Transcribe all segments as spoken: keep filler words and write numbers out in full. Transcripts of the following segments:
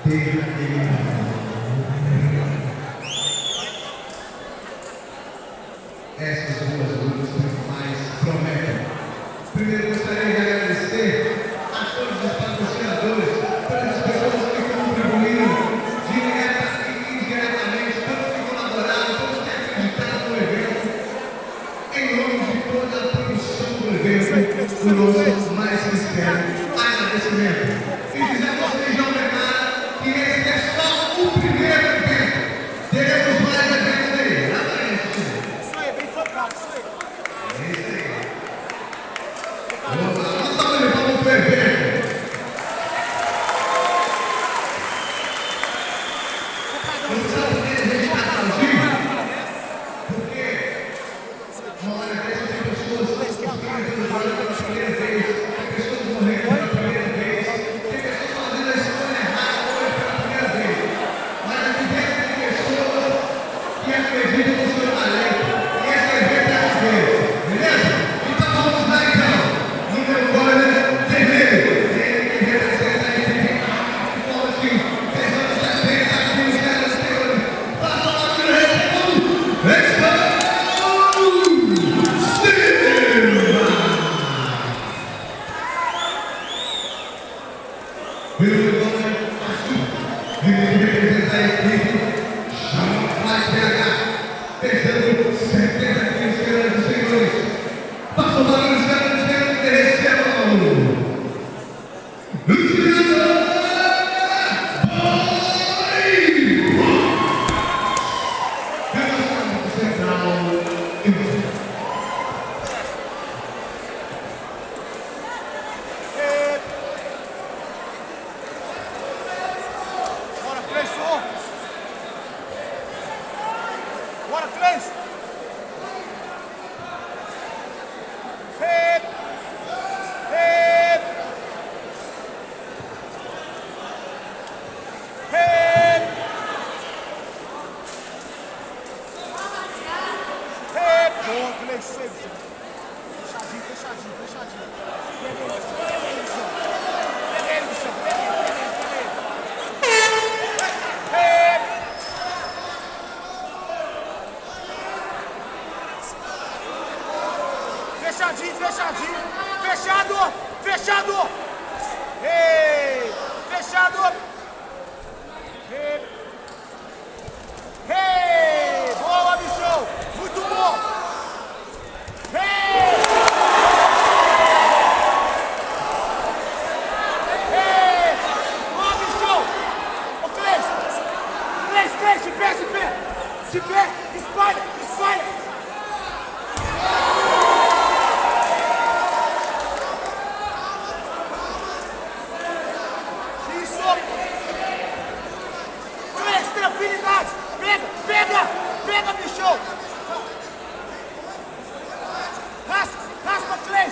teve aquele essas duas lutas mais prometem. Primeiro gostaria de agradecer a todos os patrocinadores, todas as pessoas que contribuíram direta e indiretamente, todos que colaboraram, todos que acreditaram no evento, em nome de toda a produção do evento, do nosso mais sincero agradecimento. E dizer a vocês, João Bernardo, que esse é só o primeiro evento. Teremos mais eventos aí. Isso aí, bem focado, isso aí. É isso aí. Vamos lá, nós estamos levando para o evento. Não sabe por que a gente está sozinho? Porque uma hora dessa tem pessoas que estão pela primeira vez, tem pessoas morrendo pela primeira vez, tem pessoas fazendo a escolha errada pela primeira vez. Mas aqui dentro tem pessoas que acreditam no seu talento. E esse evento é a vez. Beleza? Então vamos lá então. Número quatro, vermelho. Ele que representa aí, tem que fala assim, pesando setenta quilos, cara, senhores. Passa lá no responde. Responde! Pelo nome azul, ele representa a equipe Jamais P H, pesando setenta quilos, senhoras e senhores. Passa o barulho, senhoras e senhores, que recebam Luciano Boi! Relacionamento Central e Bora, três, um. Bora, três. Hip. Hip. Hip. Hip. Boa, três, seis. Fechadinho, fechadinho, fechadinho. Pega ele no chão, pega ele no chão. Pega ele no chão, pega ele, pega ele, pega ele. Fechadinho, fechadinho, fechado, fechado, ei, fechado, ei, ei, boa, bichão, muito bom, ei, ei, boa, bichão, ô, três, três, três, de pé, de pé, de pé, espalha, espalha. Tranquilidade! Pega, pega, pega, bichão! Raspa, raspa, três!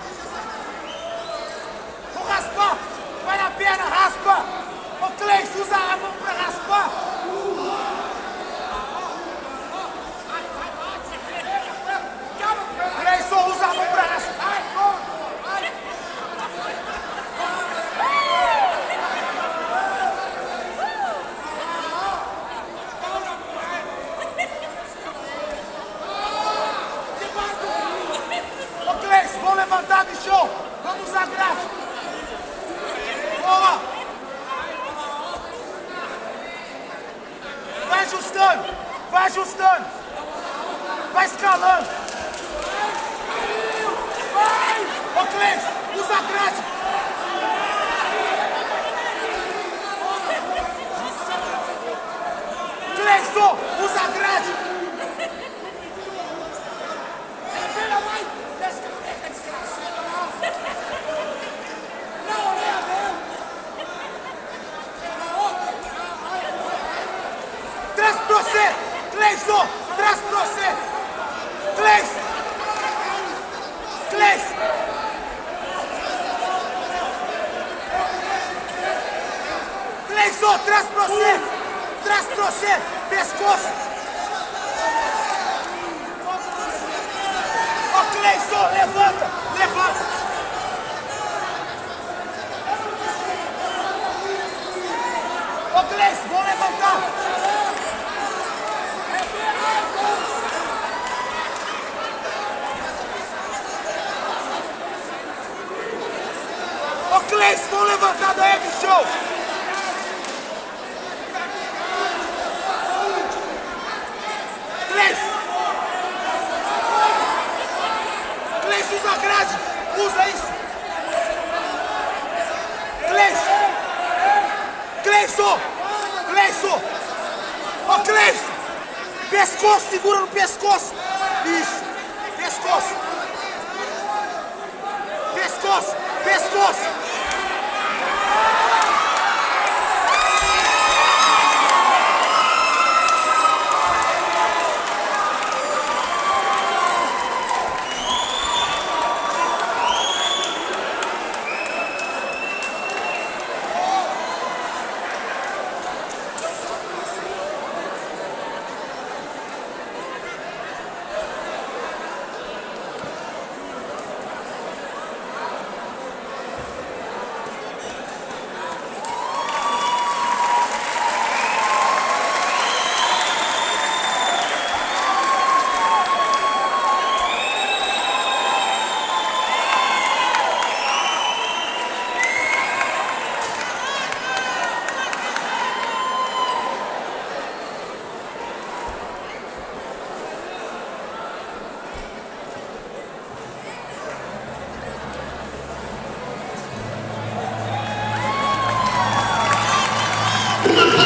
Vou raspar! Vai na perna, raspa! Ô, Cleis, usa a mão pra raspar! Cleis, só usa a mão pra raspar! Vamos levantar, bichão! Vamos usar grade! Boa! Vai ajustando! Vai ajustando! Vai escalando! Vai! Ô, Cleis, usa a grade! Cleison, usa a grade! Traz pra você! Cleison! Traz pra você! Cleis! Cleis! Cleison, traz pra você! Traz pra você! Pescoço! Ô, Cleison, levanta! Levanta! Ô, Gleice, vão levantar. Ô, Gleice, vão levantar daí, bicho. Gleice. Gleice, usa a grade. Usa isso. Gleice. Gleice. Gleice. Ô, Gleice. Pescoço, segura no pescoço. Isso. Pescoço. Pescoço. Pescoço. Uma